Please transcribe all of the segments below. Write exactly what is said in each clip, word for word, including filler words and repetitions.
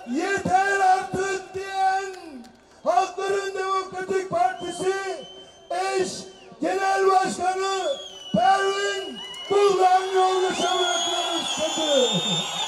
yeter artık diyen Halkların Demokratik Partisi eş genel başkanı Pervin Buldan Yoldaş'a bırakılmak istedi.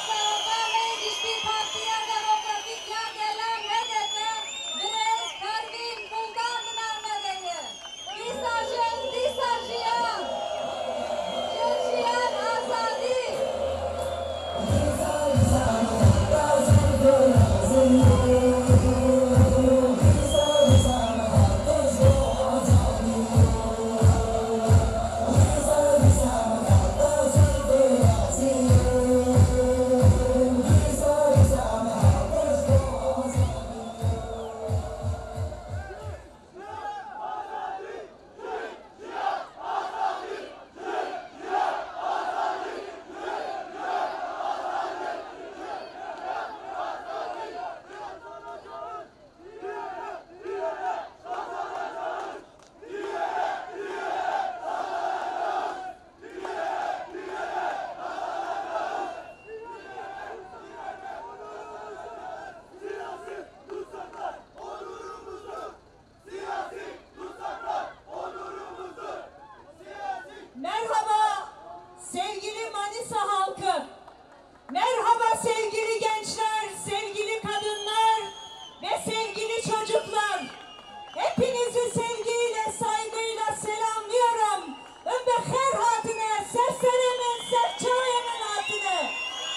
Merhaba sevgili Manisa halkı, merhaba sevgili gençler, sevgili kadınlar ve sevgili çocuklar. Hepinizi sevgiyle, saygıyla selamlıyorum. Ömbe her hatine, seslerimin, serçevemin hatine.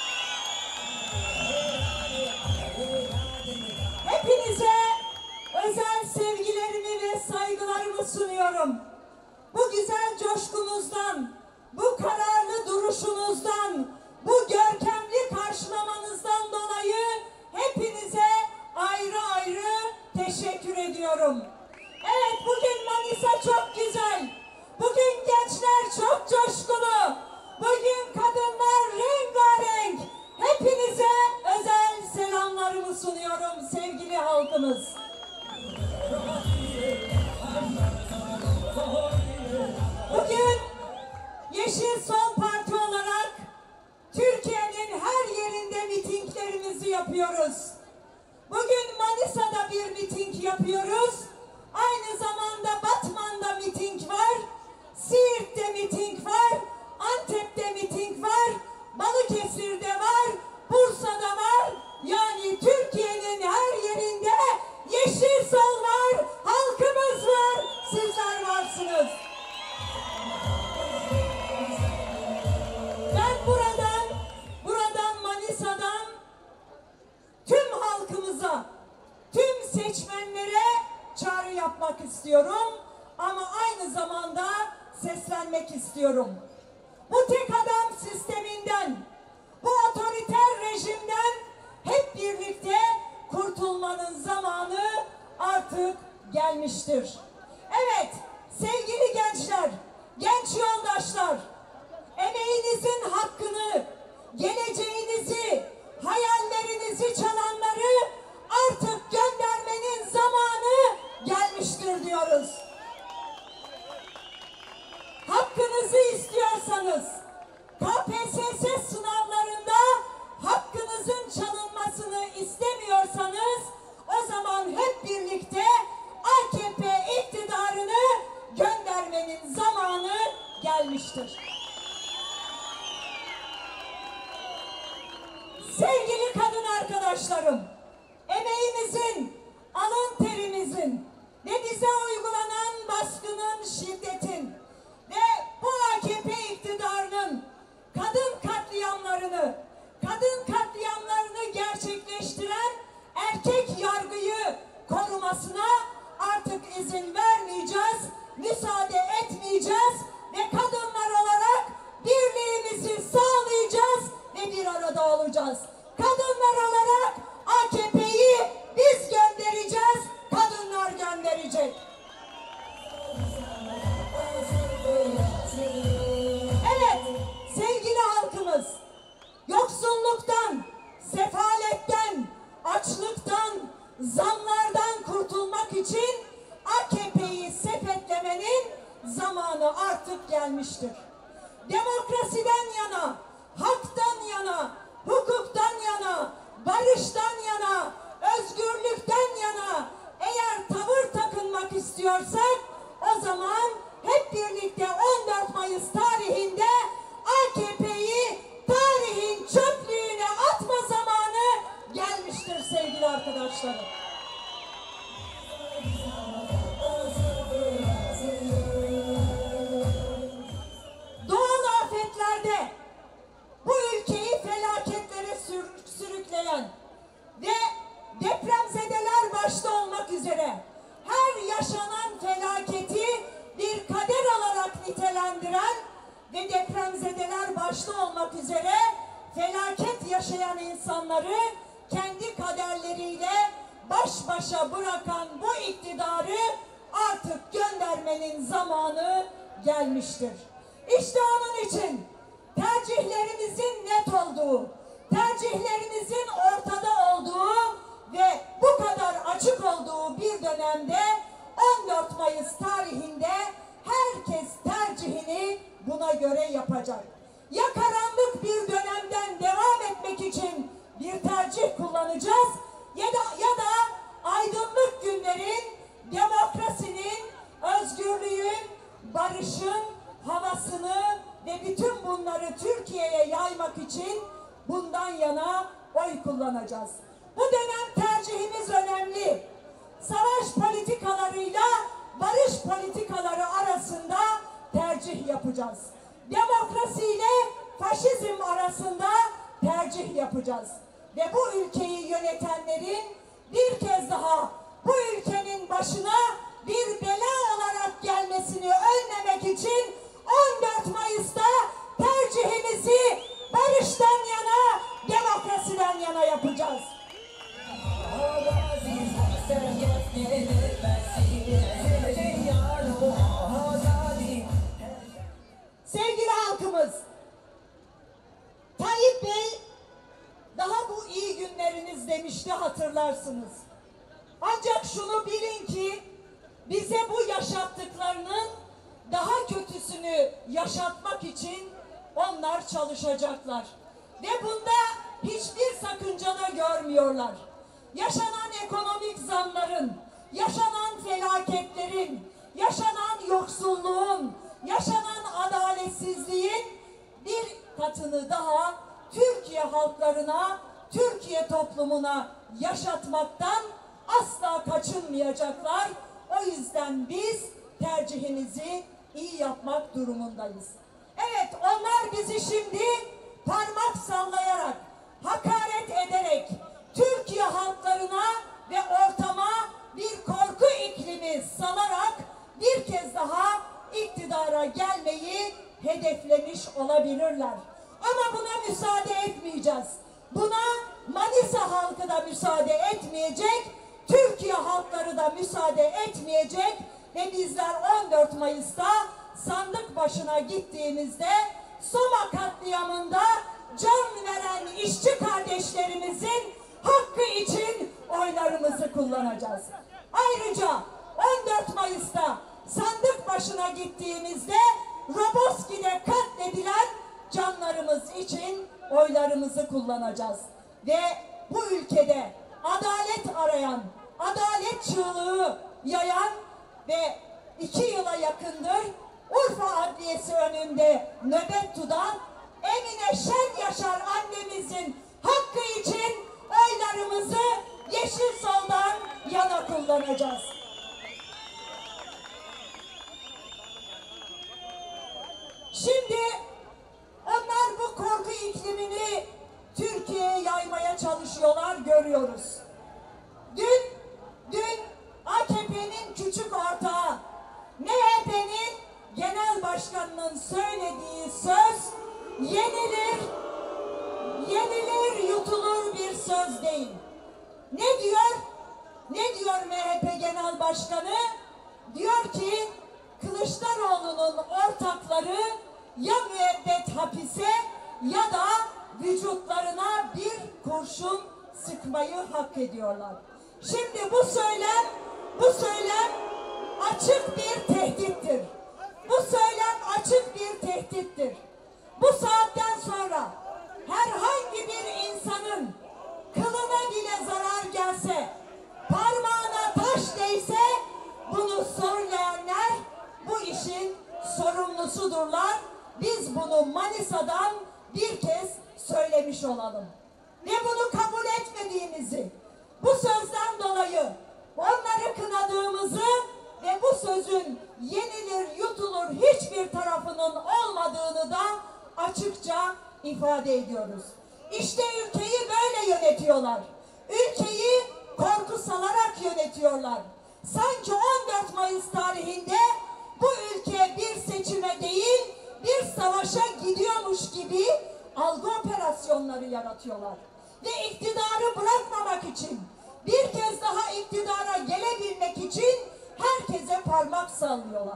Hepinize özel sevgilerimi ve saygılarımı sunuyorum. Bu güzel coşkunuzdan, bu kararlı duruşunuzdan, bu görkemli karşılamanızdan dolayı hepinize ayrı ayrı teşekkür ediyorum. Evet, bugün Manisa çok güzel. Bugün gençler çok coşkulu. Bugün kadınlar rengarenk. Hepinize özel selamlarımı sunuyorum sevgili halkımız. Bugün Yeşil Sol Parti olarak Türkiye'nin her yerinde mitinglerimizi yapıyoruz. Bugün Manisa'da bir miting yapıyoruz. Aynı zamanda Batman'da miting var, Siirt'te miting var, Antep'te miting var, Balıkesir'de var, Bursa'da var. Yani Türkiye'nin her yerinde Yeşil Sol var, halkımız var, sizler varsınız. Ben buradan, buradan Manisa'dan tüm halkımıza, tüm seçmenlere çağrı yapmak istiyorum ama aynı zamanda seslenmek istiyorum. Bu tek adam sisteminden, bu otoriter rejimden hep birlikte kurtulmanın zamanı artık gelmiştir. Evet, sevgili gençler, genç yoldaşlar, emeğinizin hakkını, geleceğinizi, hayallerinizi çalanları artık göndermenin zamanı gelmiştir diyoruz. Hakkınızı istiyorsanız, K P S S sınavlarında hakkınızın çalınmasını istemiyorsanız, o zaman hep birlikte A K P iktidarını göndermenin zamanı gelmiştir. Sevgili kadın arkadaşlarım, emeğimizin, alın terimizin ve bize uygulanan baskının, şiddetin ve bu A K P iktidarının kadın katliamlarını, kadın katliamlarını gerçekleştiren erkek yargıyı korumasına artık izin vermeyeceğiz, müsaade etmeyeceğiz ve kadınlar olarak birliğimizi sağlayacağız ve bir arada olacağız. Kadınlar olarak A K P'yi biz göndereceğiz, kadınlar gönderecek. Evet, sevgili halkımız, yoksulluktan, sefaletten, açlıktan, zamlardan kurtulmak için A K P'yi sepetlemenin zamanı artık gelmiştir. Demokrasiden yana, haktan yana, hukuktan yana, barıştan yana arkadaşlarım. Doğal afetlerde bu ülkeyi felaketlere sür sürükleyen ve depremzedeler başta olmak üzere her yaşanan felaketi bir kader olarak nitelendiren ve depremzedeler başta olmak üzere felaket yaşayan insanları kendi kaderleriyle baş başa bırakan bu iktidarı artık göndermenin zamanı gelmiştir. İşte onun için tercihlerimizin net olduğu, tercihlerimizin ortada olduğu ve bu kadar açık olduğu bir dönemde on dört Mayıs tarihinde herkes tercihini buna göre yapacak. Ya karanlık bir dönemden devam etmek için bir tercih kullanacağız ya da ya da aydınlık günlerin, demokrasinin, özgürlüğün, barışın havasını ve bütün bunları Türkiye'ye yaymak için bundan yana oy kullanacağız. Bu dönem tercihimiz önemli. Savaş politikalarıyla barış politikaları arasında tercih yapacağız. Demokrasiyle faşizm arasında tercih yapacağız. Ve bu ülkeyi yönetenlerin bir kez daha bu ülkenin başına bir bela olarak gelmesini önlemek için on dört Mayıs'ta tercihimizi barıştan yana, demokrasiden yana yapacağız. Sevgili halkımız, Tayyip Bey daha bu iyi günleriniz demişti, hatırlarsınız. Ancak şunu bilin ki bize bu yaşattıklarının daha kötüsünü yaşatmak için onlar çalışacaklar. Ve bunda hiçbir sakınca da görmüyorlar. Yaşanan ekonomik zamların, yaşanan felaketlerin, yaşanan yoksulluğun, yaşanan adaletsizliğin bir katını daha Türkiye halklarına, Türkiye toplumuna yaşatmaktan asla kaçınmayacaklar. O yüzden biz tercihimizi iyi yapmak durumundayız. Evet, onlar bizi şimdi parmak sallayarak, hakaret ederek Türkiye halklarına ve ortama bir korku iklimi salarak bir kez daha iktidara gelmeyi hedeflemiş olabilirler. Ama buna müsaade etmeyeceğiz. Buna Manisa halkı da müsaade etmeyecek, Türkiye halkları da müsaade etmeyecek ve bizler on dört Mayıs'ta sandık başına gittiğimizde Soma katliamında can veren işçi kardeşlerimizin hakkı için oylarımızı kullanacağız. Ayrıca on dört Mayıs'ta sandık başına gittiğimizde Roboski'de katledilen canlarımız için oylarımızı kullanacağız. Ve bu ülkede adalet arayan, adalet çığlığı yayan ve iki yıla yakındır Urfa Adliyesi önünde nöbet tutan Emine Şen Yaşar annemizin hakkı için oylarımızı Yeşil Sol'dan yana kullanacağız. Şimdi onlar bu korku iklimini Türkiye'ye yaymaya çalışıyorlar, görüyoruz. Dün, dün A K P'nin küçük ortağı, M H P'nin genel başkanının söylediği söz yenilir, yenilir yutulur bir söz değil. Ne diyor? Ne diyor M H P Genel Başkanı? Diyor ki Kılıçdaroğlu'nun ortakları ya müebbet hapise ya da vücutlarına bir kurşun sıkmayı hak ediyorlar. Şimdi bu söylem, bu söylem açık bir tehdittir. Bu söylem açık bir tehdittir. Bu saatten sonra herhangi bir insanın kılına bile zarar gelse, parmağına taş değse bunu söyleyenler bu işin sorumlusudurlar. Biz bunu Manisa'dan bir kez söylemiş olalım. Ve bunu kabul etmediğimizi, bu sözden dolayı onları kınadığımızı ve bu sözün yenilir yutulur hiçbir tarafının olmadığını da açıkça ifade ediyoruz. İşte ülkeyi böyle yönetiyorlar. Ülkeyi korku salarak yönetiyorlar. Sanki on dört Mayıs tarihinde bu ülke bir seçime değil bir savaşa gidiyormuş gibi algı operasyonları yaratıyorlar. Ve iktidarı bırakmamak için, bir kez daha iktidara gelebilmek için herkese parmak sallıyorlar.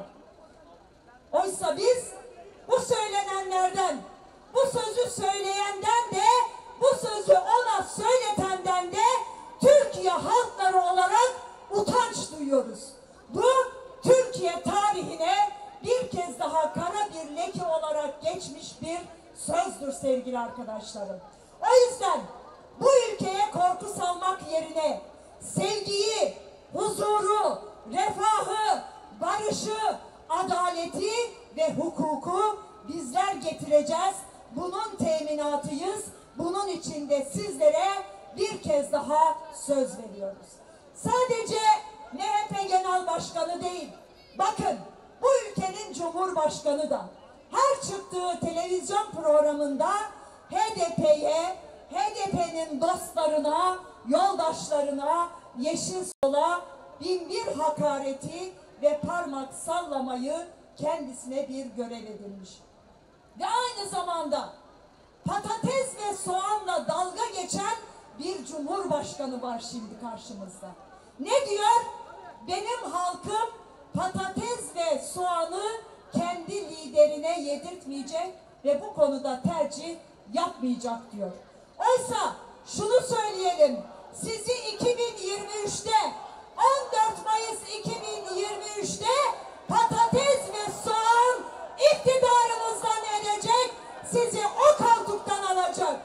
Oysa biz bu söylenenlerden, bu sözü söyleyenden de, bu sözü ona söyletenden de Türkiye halkları olarak utanç duyuyoruz. Bu Türkiye tarihine bir kez daha kara bir leke olarak geçmiş bir sözdür sevgili arkadaşlarım. O yüzden bu ülkeye korku salmak yerine sevgiyi, huzuru, refahı, barışı, adaleti ve hukuku bizler getireceğiz. Bunun teminatıyız. Bunun için de sizlere bir kez daha söz veriyoruz. Sadece M H P Genel Başkanı değil, bakın bu ülkenin Cumhurbaşkanı da her çıktığı televizyon programında H D P'ye, H D P'nin dostlarına, yoldaşlarına, Yeşil Sol'a bin bir hakareti ve parmak sallamayı kendisine bir görev edinmiş. Ve aynı zamanda patates ve soğanla dalga geçen bir cumhurbaşkanı var şimdi karşımızda. Ne diyor? Benim halkım patates ve soğanı kendi liderine yedirtmeyecek ve bu konuda tercih yapmayacak diyor. Oysa şunu söyleyelim, sizi iki bin yirmi üçte, on dört Mayıs iki bin yirmi üçte patates ve soğan iktidarınızdan edecek, sizi o koltuktan alacak.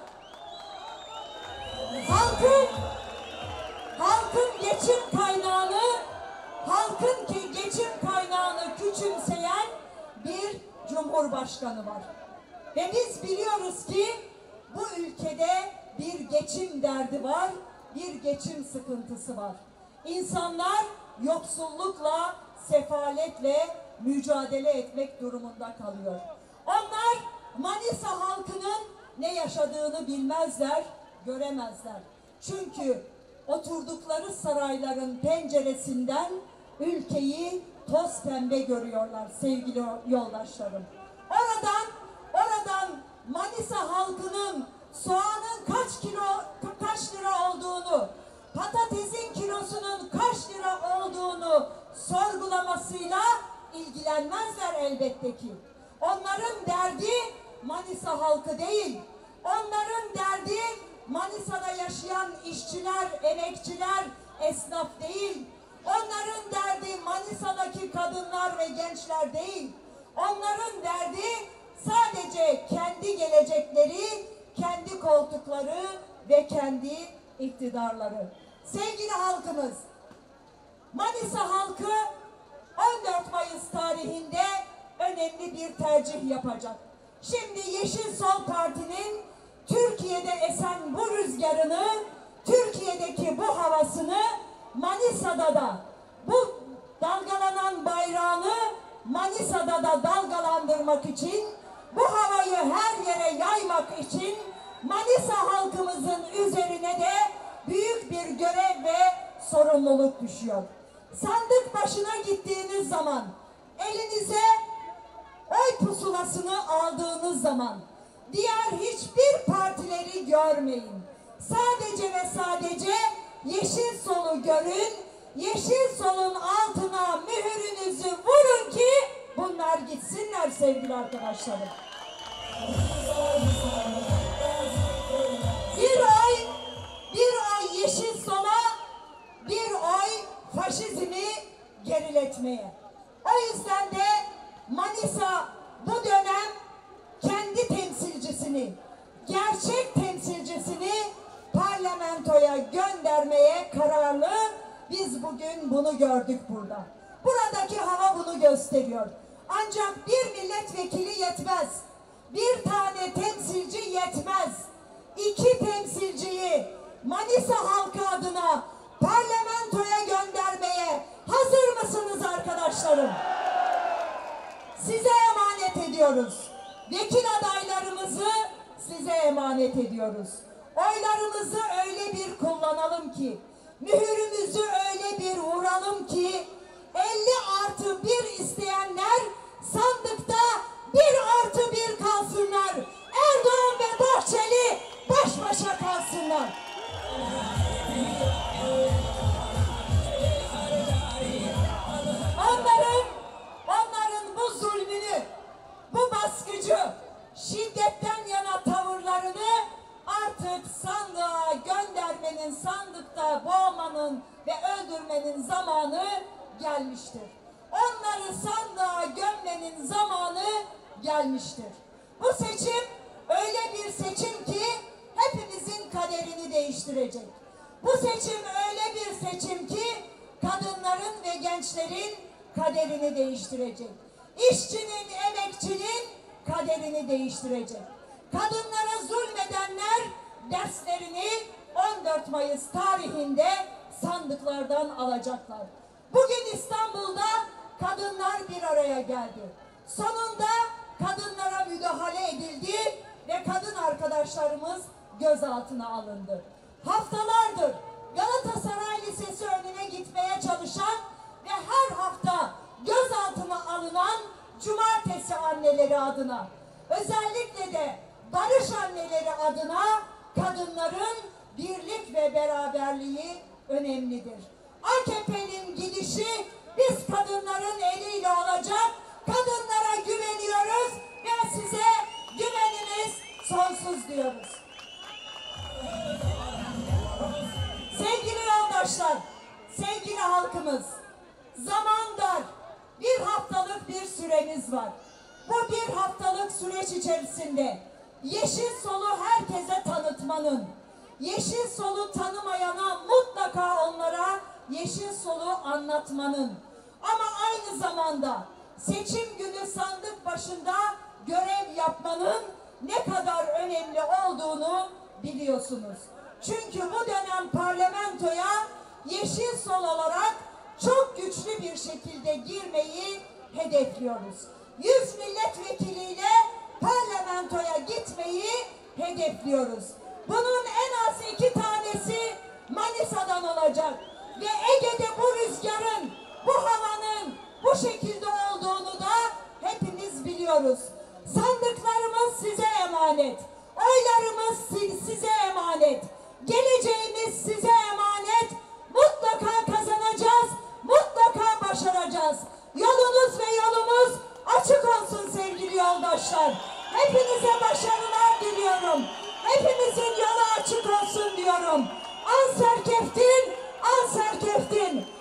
Halkın, halkın geçim kaynağını, halkın ki geçim kaynağını küçümseyen bir cumhurbaşkanı var. Ve biz biliyoruz ki bu ülkede bir geçim derdi var, bir geçim sıkıntısı var. İnsanlar yoksullukla, sefaletle mücadele etmek durumunda kalıyor. Onlar Manisa halkının ne yaşadığını bilmezler, göremezler. Çünkü oturdukları sarayların penceresinden ülkeyi toz pembe görüyorlar sevgili yoldaşlarım. Oradan, oradan Manisa halkının soğanın kaç kilo, kaç lira olduğunu, patatesin kilosunun kaç lira olduğunu sorgulamasıyla ilgilenmezler elbette ki. Onların derdi Manisa halkı değil. Onların derdi Manisa'da yaşayan işçiler, emekçiler, esnaf değil. Onların derdi Manisa'daki kadınlar ve gençler değil. Onların derdi sadece kendi gelecekleri, kendi koltukları ve kendi iktidarları. Sevgili halkımız, Manisa halkı on dört Mayıs tarihinde önemli bir tercih yapacak. Şimdi Yeşil Sol Parti'nin Türkiye'de esen bu rüzgarını, Türkiye'deki bu havasını Manisa'da da, bu dalgalanan bayrağını Manisa'da da dalgalandırmak için, bu havayı her yere yaymak için Manisa halkımızın üzerine de büyük bir görev ve sorumluluk düşüyor. Sandık başına gittiğiniz zaman, elinize oy pusulasını aldığınız zaman diğer hiçbir partileri görmeyin. Sadece ve sadece Yeşil Sol'u görün, Yeşil Sol'un altına mühürünüzü vurun ki bunlar gitsinler sevgili arkadaşlarım. Bir oy, bir oy Yeşil Sol'a, bir oy faşizmi geriletmeye. O yüzden de Manisa bu dönem kendi temsilcisini, gerçek temsilcisini parlamentoya göndermeye kararlı. Biz bugün bunu gördük burada. Buradaki hava bunu gösteriyor. Ancak bir milletvekili yetmez. Bir tane temsilci yetmez. İki temsilciyi Manisa halkı adına parlamento ediyoruz. Vekil adaylarımızı size emanet ediyoruz. Oylarımızı öyle bir kullanalım ki, mühürümüzü öyle bir vuralım ki, elli artı bir isteyenler sandıkta bir artı bir kalsınlar. Erdoğan ve Bahçeli baş başa kalsınlar. Onların, onların bu zulmünü, bu baskıcı, şiddetten yana tavırlarını artık sandığa göndermenin, sandıkta boğmanın ve öldürmenin zamanı gelmiştir. Onları sandığa gömmenin zamanı gelmiştir. Bu seçim öyle bir seçim ki hepimizin kaderini değiştirecek. Bu seçim öyle bir seçim ki kadınların ve gençlerin kaderini değiştirecek. İşçinin, emekçinin kaderini değiştirecek. Kadınlara zulmedenler derslerini on dört Mayıs tarihinde sandıklardan alacaklar. Bugün İstanbul'da kadınlar bir araya geldi. Sonunda kadınlara müdahale edildi ve kadın arkadaşlarımız gözaltına alındı. Haftalardır Galatasaray Lisesi önüne gitmeye çalışan ve her hafta gözaltına alınan cumartesi anneleri adına, özellikle de barış anneleri adına kadınların birlik ve beraberliği önemlidir. A K P'nin gidişi biz kadınların eliyle olacak. Kadınlara güveniyoruz ve size güvenimiz sonsuz diyoruz. Sevgili yoldaşlar, sevgili halkımız, zaman dar. Bir haftalık bir süremiz var. Bu bir haftalık süreç içerisinde Yeşil Sol'u herkese tanıtmanın, Yeşil Sol'u tanımayana mutlaka onlara Yeşil Sol'u anlatmanın, ama aynı zamanda seçim günü sandık başında görev yapmanın ne kadar önemli olduğunu biliyorsunuz. Çünkü bu dönem parlamentoya Yeşil Sol olarak çok güçlü bir şekilde girmeyi hedefliyoruz. yüz milletvekiliyle parlamentoya gitmeyi hedefliyoruz. Bunun en az iki tanesi Manisa'dan olacak ve Ege'de bu rüzgarın, bu havanın bu şekilde olduğunu da hepimiz biliyoruz. Sandıklarımız size emanet, oylarımız size emanet, geleceğimiz size emanet. Mutlaka kazanacağız, mutlaka başaracağız. Yolunuz ve yolumuz açık olsun sevgili yoldaşlar. Hepinize başarılar diliyorum. Hepimizin yolu açık olsun diyorum. Anser Keftin, Anser Keftin.